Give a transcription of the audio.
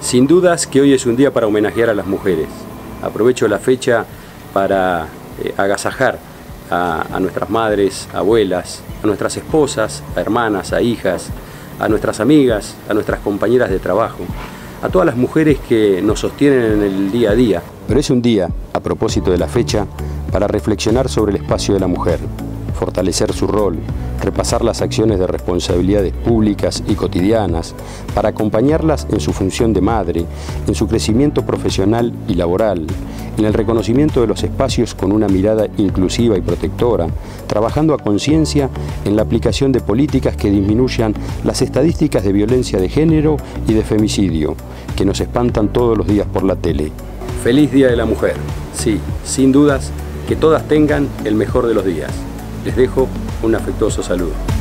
Sin dudas que hoy es un día para homenajear a las mujeres. Aprovecho la fecha para agasajar a nuestras madres, abuelas, a nuestras esposas, a hermanas, a hijas, a nuestras amigas, a nuestras compañeras de trabajo, a todas las mujeres que nos sostienen en el día a día. Pero es un día, a propósito de la fecha, para reflexionar sobre el espacio de la mujer, fortalecer su rol, repasar las acciones de responsabilidades públicas y cotidianas, para acompañarlas en su función de madre, en su crecimiento profesional y laboral, en el reconocimiento de los espacios con una mirada inclusiva y protectora, trabajando a conciencia en la aplicación de políticas que disminuyan las estadísticas de violencia de género y de femicidio, que nos espantan todos los días por la tele. Feliz Día de la Mujer. Sí, sin dudas, que todas tengan el mejor de los días. Les dejo un afectuoso saludo.